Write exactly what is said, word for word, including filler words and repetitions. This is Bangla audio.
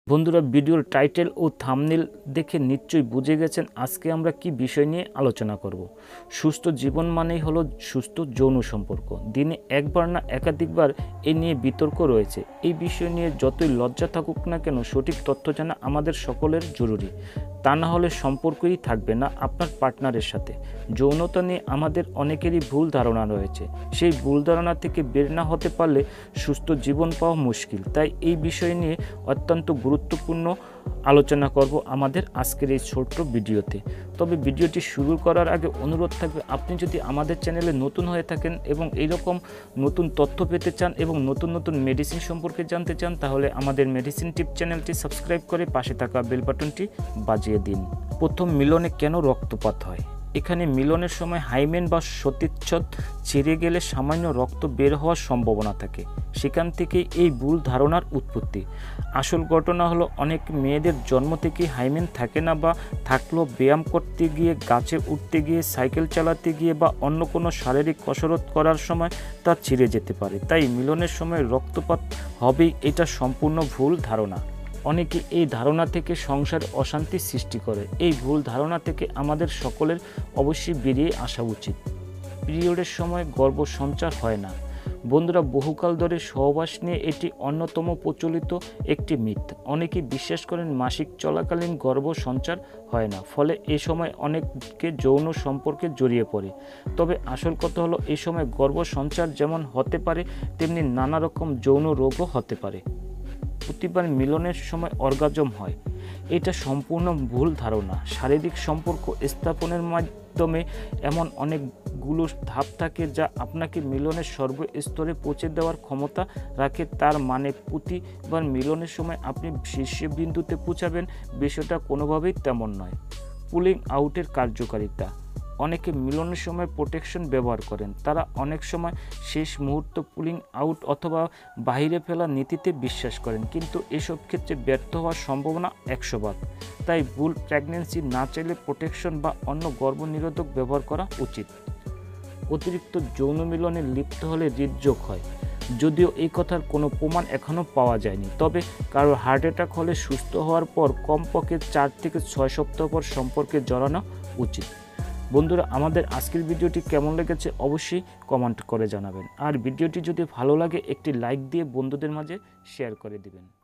বন্ধুরা, ভিডিওর টাইটেল ও থাম্বনেল দেখে নিশ্চয়ই বুঝে গেছেন আজকে আমরা কি বিষয় নিয়ে আলোচনা করব। সুস্থ জীবন মানেই হলো সুস্থ যৌন সম্পর্ক। দিনে একবার না একাধিকবার এ নিয়ে বিতর্ক রয়েছে। এই বিষয় নিয়ে যতই লজ্জা থাকুক না কেন, সঠিক তথ্য জানা আমাদের সকলের জরুরি। তা না হলে সম্পর্কই থাকবে না আপনার পার্টনারের সাথে। যৌনতা নিয়ে আমাদের অনেকেরই ভুল ধারণা রয়েছে। সেই ভুল ধারণা থেকে বের না হতে পারলে সুস্থ জীবন পাওয়া মুশকিল। তাই এই বিষয় নিয়ে অত্যন্ত গুরুত্বপূর্ণ আলোচনা করব আমাদের আজকের এই ছোট্ট ভিডিওতে। তবে ভিডিওটি শুরু করার আগে অনুরোধ থাকবে, আপনি যদি আমাদের চ্যানেলে নতুন হয়ে থাকেন এবং এইরকম নতুন তথ্য পেতে চান এবং নতুন নতুন মেডিসিন সম্পর্কে জানতে চান, তাহলে আমাদের মেডিসিন টিপ চ্যানেলটি সাবস্ক্রাইব করে পাশে থাকা বেল বাটনটি বাজিয়ে দিন। প্রথম মিলনে কেন রক্তপাত হয়? এখানে মিলনের সময় হাইমেন বা সতীচ্ছদ ছিঁড়ে গেলে সামান্য রক্ত বের হওয়ার সম্ভাবনা থাকে। সেখান থেকে এই ভুল ধারণার উৎপত্তি। আসল ঘটনা হলো, অনেক মেয়েদের জন্ম থেকেই হাইমেন থাকে না, বা থাকলেও ব্যায়াম করতে গিয়ে, গাছে উঠতে গিয়ে, সাইকেল চালাতে গিয়ে বা অন্য কোনো শারীরিক কসরত করার সময় তা ছিঁড়ে যেতে পারে। তাই মিলনের সময় রক্তপাত হবেই, এটা সম্পূর্ণ ভুল ধারণা। অনেকে এই ধারণা থেকে সংসারে অশান্তি সৃষ্টি করে। এই ভুল ধারণা থেকে আমাদের সকলের অবশ্যই বেরিয়ে আসা উচিত। পিরিয়ডের সময় গর্ভ সঞ্চার হয় না। বন্ধুরা, বহুকাল ধরে সহবাস নিয়ে এটি অন্যতম প্রচলিত একটি মিথ। অনেকে বিশ্বাস করেন মাসিক চলাকালীন গর্ভ সঞ্চার হয় না, ফলে এ সময় অনেকে যৌন সম্পর্কে জড়িয়ে পড়ে। তবে আসল কথা হলো, এই সময় গর্ভ সঞ্চার যেমন হতে পারে, তেমনি নানা রকম যৌন রোগও হতে পারে। প্রতিবার মিলনের সময় অর্গাজম হয়, এটা সম্পূর্ণ ভুল ধারণা। শারীরিক সম্পর্ক স্থাপনের মাধ্যমে এমন অনেকগুলো ধাপ থাকে যা আপনাকে মিলনের সর্বস্তরে পৌঁছে দেওয়ার ক্ষমতা রাখে। তার মানে প্রতিবার মিলনের সময় আপনি শীর্ষবিন্দুতে পৌঁছাবেন, বিষয়টা কোনোভাবেই তেমন নয়। পুলিং আউটের কার্যকারিতা। অনেকে মিলনের সময় প্রোটেকশন ব্যবহার করেন। তারা অনেক সময় শেষ মুহূর্ত পুলিং আউট অথবা বাইরে ফেলা নীতিতে বিশ্বাস করেন, কিন্তু এসব ক্ষেত্রে ব্যর্থ হওয়ার সম্ভাবনা একশো ভাগ। তাই ভুল প্রেগন্যান্সি না চাইলে প্রোটেকশন বা অন্য গর্ভনিরোধক ব্যবহার করা উচিত। অতিরিক্ত যৌন মিলনে লিপ্ত হলে হৃদরোগ হয়। যদিও এই কথার কোনো প্রমাণ এখনও পাওয়া যায়নি, তবে কারো হার্ট অ্যাটাক হলে সুস্থ হওয়ার পর কমপক্ষে চার থেকে ছয় সপ্তাহ পর সম্পর্কে জড়ানো উচিত। বন্ধুরা, আমাদের আজকের ভিডিওটি কেমন লেগেছে অবশ্যই কমেন্ট করে জানাবেন। আর ভিডিওটি যদি ভালো লাগে একটি লাইক দিয়ে বন্ধুদের মাঝে শেয়ার করে দিবেন।